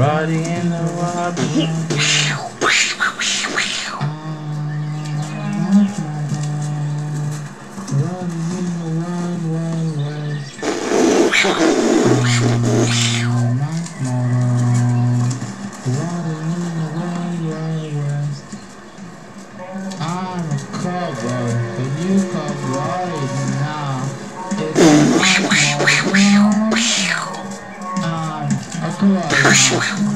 riding in the wild. I'm a cowboy, but you come right now. It's I'm a cowboy.